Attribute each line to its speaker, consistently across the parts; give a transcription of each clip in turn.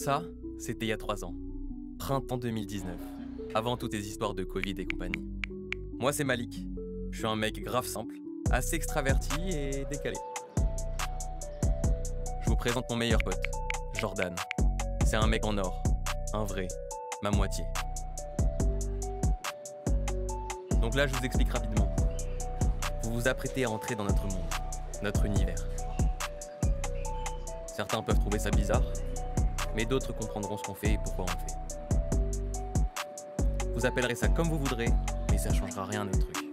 Speaker 1: Ça, c'était il y a 3 ans. Printemps 2019. Avant toutes ces histoires de Covid et compagnie. Moi, c'est Malik. Je suis un mec grave simple, assez extraverti et décalé. Je vous présente mon meilleur pote, Jordan. C'est un mec en or, un vrai, ma moitié. Donc là, je vous explique rapidement. Vous vous apprêtez à entrer dans notre monde, notre univers. Certains peuvent trouver ça bizarre, mais d'autres comprendront ce qu'on fait et pourquoi on le fait. Vous appellerez ça comme vous voudrez, mais ça changera rien à notre truc.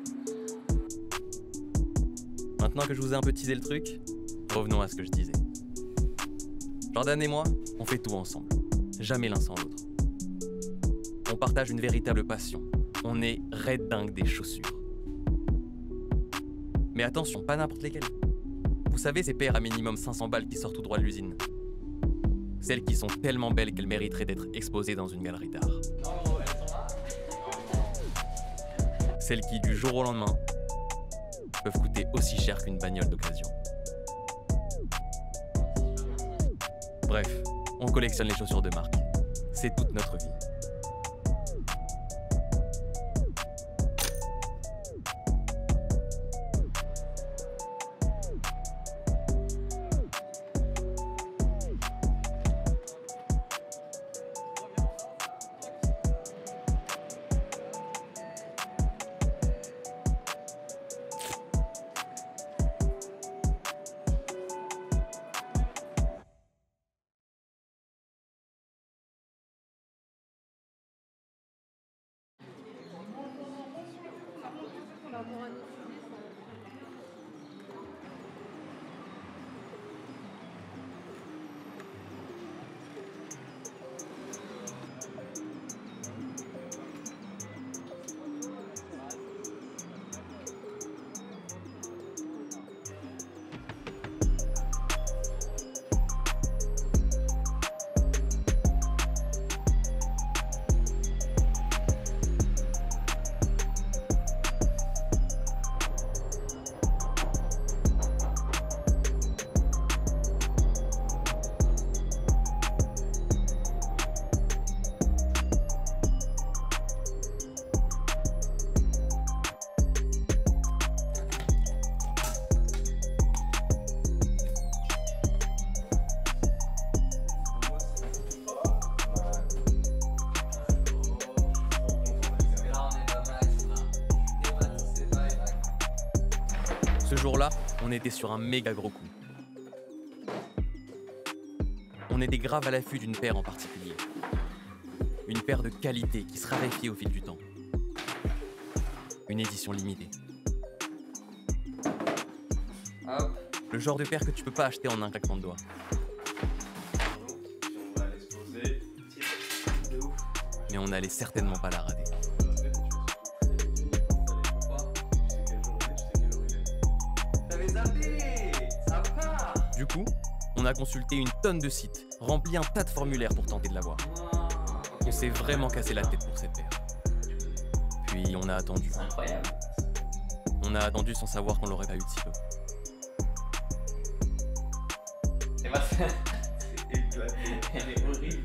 Speaker 1: Maintenant que je vous ai un peu teasé le truc, revenons à ce que je disais. Jordan et moi, on fait tout ensemble, jamais l'un sans l'autre. On partage une véritable passion. On est red dingue des chaussures. Mais attention, pas n'importe lesquelles. Vous savez ces paires à minimum 500 balles qui sortent tout droit de l'usine. Celles qui sont tellement belles qu'elles mériteraient d'être exposées dans une galerie d'art. Celles qui, du jour au lendemain, peuvent coûter aussi cher qu'une bagnole d'occasion. Bref, on collectionne les chaussures de marque. C'est toute notre vie. Ce jour-là, on était sur un méga gros coup. On était grave à l'affût d'une paire en particulier. Une paire de qualité qui se raréfie au fil du temps. Une édition limitée.
Speaker 2: Hop.
Speaker 1: Le genre de paire que tu peux pas acheter en un claquement de doigts.
Speaker 2: On va l'exposer. De ouf.
Speaker 1: Mais on n'allait certainement pas la rater. Du coup, on a consulté une tonne de sites, rempli un tas de formulaires pour tenter de l'avoir. On s'est vraiment cassé la tête pour cette paire. Puis on a attendu.
Speaker 2: C'est incroyable.
Speaker 1: On a attendu sans savoir qu'on l'aurait pas eu de si peu.
Speaker 2: Et bah, c'est éclaté. Elle est horrible.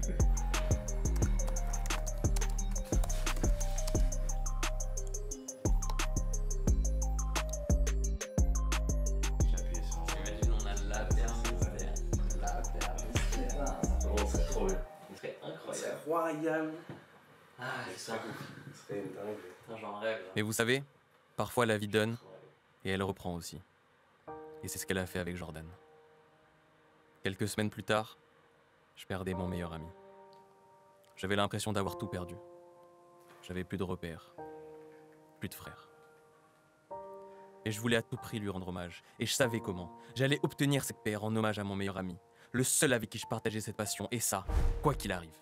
Speaker 2: J'appuie sur. Imagine, on a la paire mystère. La paire mystère. Oh, c'est trop bien. Ce serait incroyable.
Speaker 3: C'est royal.
Speaker 2: Ah, c'est ça.
Speaker 3: Ce serait une dingue.
Speaker 2: Putain, j'en rêve. Là.
Speaker 1: Mais vous savez, parfois la vie donne et elle reprend aussi. Et c'est ce qu'elle a fait avec Jordan. Quelques semaines plus tard, je perdais mon meilleur ami. J'avais l'impression d'avoir tout perdu. J'avais plus de repères, plus de frères. Et je voulais à tout prix lui rendre hommage. Et je savais comment. J'allais obtenir cette paire en hommage à mon meilleur ami. Le seul avec qui je partageais cette passion. Et ça, quoi qu'il arrive.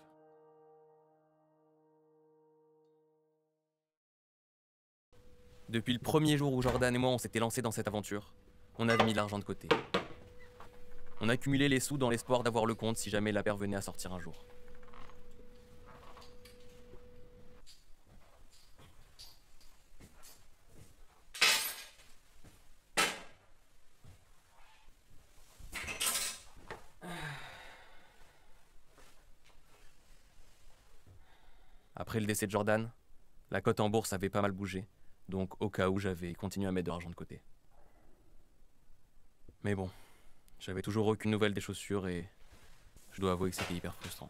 Speaker 1: Depuis le premier jour où Jordan et moi on s'était lancés dans cette aventure, on avait mis l'argent de côté. On accumulait les sous dans l'espoir d'avoir le compte si jamais la paire venait à sortir un jour. Après le décès de Jordan, la cote en bourse avait pas mal bougé, donc au cas où j'avais continué à mettre de l'argent de côté. Mais bon, j'avais toujours aucune nouvelle des chaussures et je dois avouer que c'était hyper frustrant.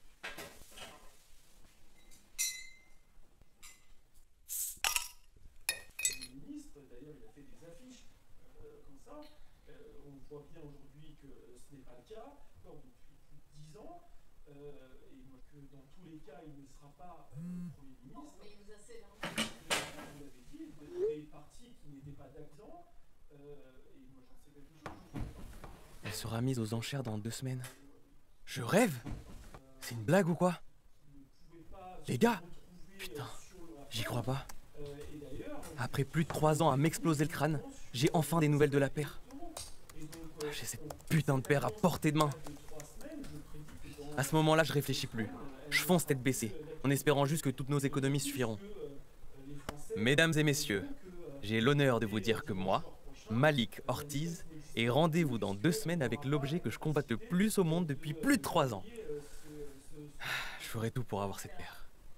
Speaker 3: Le ministre, d'ailleurs, il a fait des affiches comme ça. On voit bien aujourd'hui que ce n'est pas le cas, encore depuis plus de 10 ans, et que dans tous les cas, il ne sera pas Premier ministre.
Speaker 4: Mais il nous a cédé
Speaker 3: Vous l'avez dit, des partis qui n'étaient pas d'actants, et moi j'en sais quelque chose.
Speaker 1: Elle sera mise aux enchères dans 2 semaines. Je rêve? C'est une blague ou quoi? Les gars, putain, j'y crois pas. Après plus de 3 ans à m'exploser le crâne, j'ai enfin des nouvelles de la paire. J'ai cette putain de paire à portée de main. À ce moment-là, je réfléchis plus. Je fonce tête baissée, en espérant juste que toutes nos économies suffiront. Mesdames et messieurs, j'ai l'honneur de vous dire que moi, Malik Ortiz, ai rendez-vous dans 2 semaines avec l'objet que je combatte le plus au monde depuis plus de 3 ans. Je ferai tout pour avoir cette paire.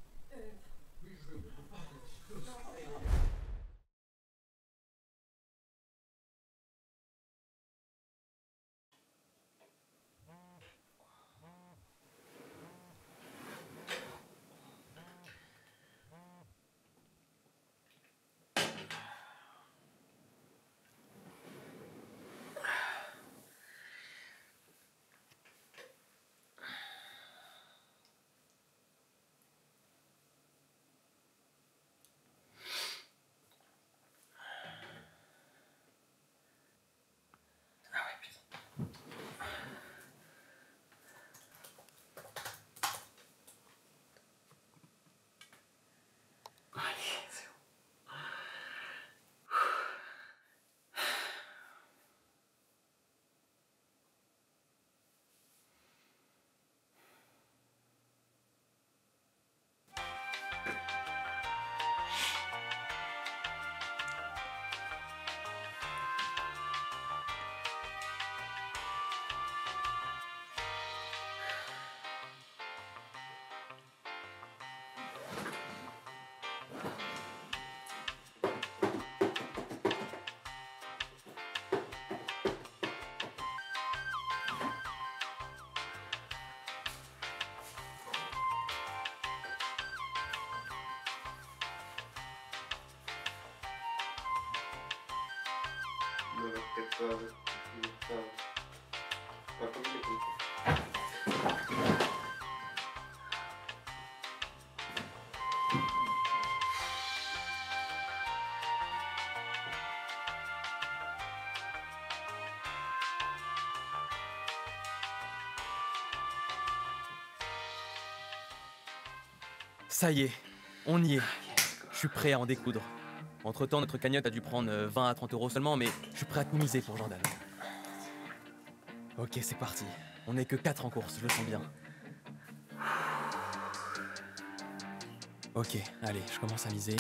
Speaker 1: Ça y est, on y est. Je suis prêt à en découdre. Entre-temps, notre cagnotte a dû prendre 20 à 30 euros seulement, mais je suis prêt à tout miser pour Jordan. Ok, c'est parti. On n'est que 4 en course, je le sens bien. Ok, allez, je commence à miser.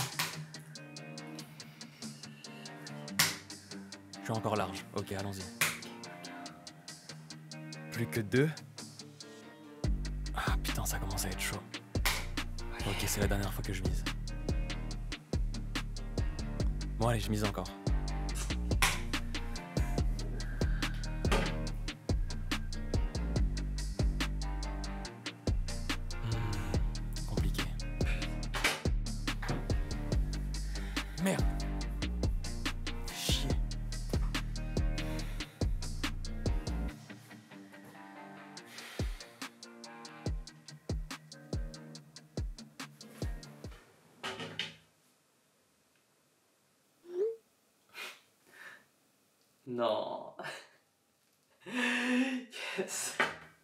Speaker 1: Je suis encore large. Ok, allons-y. Plus que 2. Ah putain, ça commence à être chaud. Ok, c'est la dernière fois que je mise. Bon allez, je mise encore. Compliqué. Merde. Chier.
Speaker 2: Non. Yes.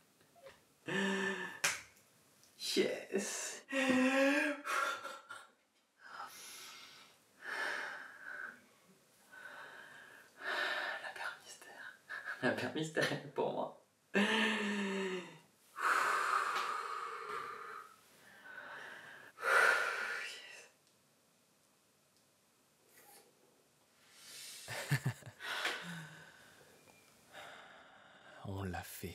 Speaker 2: Yes. La paire mystère. La paire mystère est pour moi.
Speaker 1: On l'a fait.